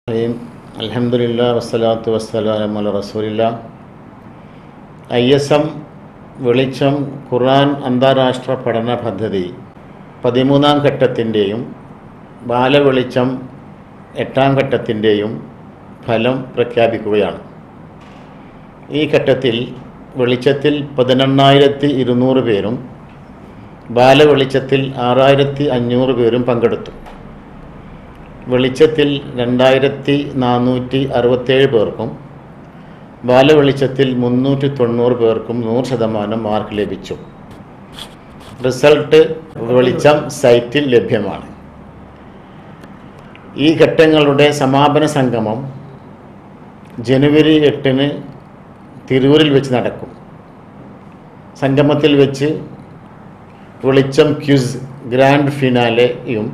അൽഹംദുലില്ലാ വസ്സലാത്തു വസ്സലാമു അലാ റസൂലില്ലാ. ISM വെളിച്ചം ഖുർആൻ അന്താരാഷ്ട്ര പഠന പദ്ധതി 13ാം ഘട്ടത്തിൻ്റെയും ബാലവെളിച്ചം 8ാം ഘട്ടത്തിൻ്റെയും ഫലം പ്രഖ്യാപിക്കുകയാണ്. ഈ ഘട്ടത്തിൽ വെളിച്ചത്തിൽ 11,200 പേരും ബാലവെളിച്ചത്തിൽ 6,500 പേരും പങ്കെടുത്തു. വെളിച്ചത്തിൽ 2,467 പേർക്കും ബാലവെളിച്ചത്തിൽ 390 പേർക്കും 100% മാർക്ക് ലഭിച്ചു. റിസൾട്ട് വെളിച്ചം സൈറ്റിൽ ലഭ്യമാണ്. ഈ ഘട്ടങ്ങളുടെ സമാപന സംഗമം ജനുവരി 8 തിരൂരിൽ വെച്ച് നടക്കും. സംഗമത്തിൽ വെച്ച് വെളിച്ചം ക്വിസ് ഗ്രാൻഡ് ഫിനാലെയും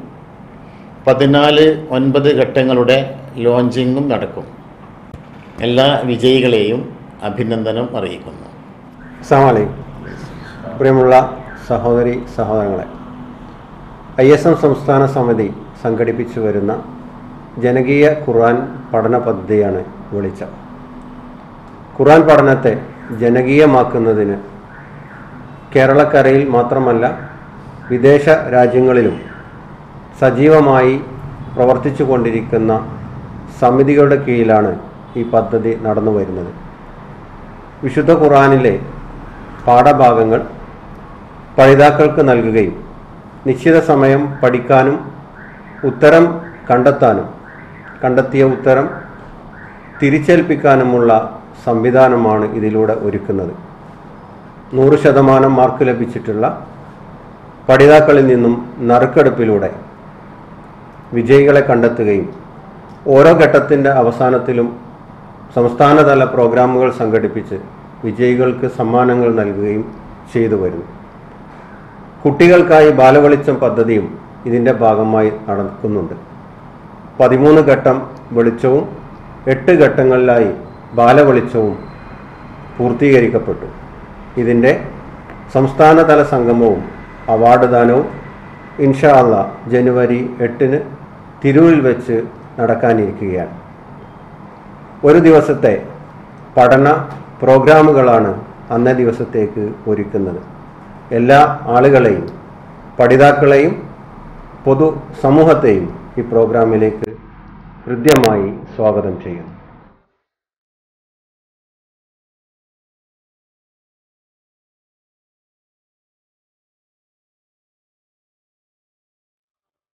14-9 ഘട്ടങ്ങളുടെ ലോഞ്ചിങ്ങും നടക്കും. എല്ലാ വിജയികളെയും അഭിനന്ദനം അറിയിക്കുന്നു. അസ്സലാമു അലൈക്കും. പ്രിയമുള്ള സഹോദരി സഹോദരങ്ങളെ, ISM സംസ്ഥാന സമിതി സംഘടിപ്പിച്ചു വരുന്ന ജനകീയ ഖുർആൻ പഠന പദ്ധതിയാണ് വെളിച്ചം. ഖുർആൻ പഠനത്തെ ജനകീയമാക്കുന്നതിന് കേരളക്കരയിൽ മാത്രമല്ല വിദേശ രാജ്യങ്ങളിലും സജീവമായി പ്രവർത്തിച്ചു കൊണ്ടിരിക്കുന്ന സമിതികളുടെ കീഴിലാണ് ഈ പദ്ധതി നടന്നു വരുന്നത്. വിശുദ്ധ ഖുർആനിലെ പാഠഭാഗങ്ങൾ പഠിതാക്കൾക്ക് നൽകുകയും നിശ്ചിത സമയം പഠിക്കാനും ഉത്തരം കണ്ടെത്താനും കണ്ടെത്തിയ ഉത്തരം തിരിച്ചേൽപ്പിക്കാനുമുള്ള സംവിധാനമാണ് ഇതിലൂടെ ഒരുക്കുന്നത്. 100% മാർക്ക് ലഭിച്ചിട്ടുള്ള പഠിതാക്കളിൽ നിന്നും നറുക്കെടുപ്പിലൂടെ വിജയികളെ കണ്ടെത്തുകയും ഓരോ ഘട്ടത്തിൻ്റെ അവസാനത്തിലും സംസ്ഥാനതല പ്രോഗ്രാമുകൾ സംഘടിപ്പിച്ച് വിജയികൾക്ക് സമ്മാനങ്ങൾ നൽകുകയും ചെയ്തു വരുന്നു. കുട്ടികൾക്കായി ബാലവെളിച്ചം പദ്ധതിയും ഇതിൻ്റെ ഭാഗമായി നടക്കുന്നുണ്ട്. 13 ഘട്ടം വെളിച്ചവും 8 ഘട്ടങ്ങളിലായി ബാലവെളിച്ചവും പൂർത്തീകരിക്കപ്പെട്ടു. ഇതിൻ്റെ സംസ്ഥാനതല സംഗമവും അവാർഡ് ദാനവും ഇൻഷാ അല്ലാഹ് ജനുവരി 8 തിരൂരിൽ വെച്ച് നടക്കാനിരിക്കുകയാണ്. ഒരു ദിവസത്തെ പഠന പ്രോഗ്രാമുകളാണ് അന്നേ ദിവസത്തേക്ക് ഒരുക്കുന്നത്. എല്ലാ ആളുകളെയും പഠിതാക്കളെയും പൊതു സമൂഹത്തെയും ഈ പ്രോഗ്രാമിലേക്ക് ഹൃദ്യമായി സ്വാഗതം ചെയ്യുന്നു.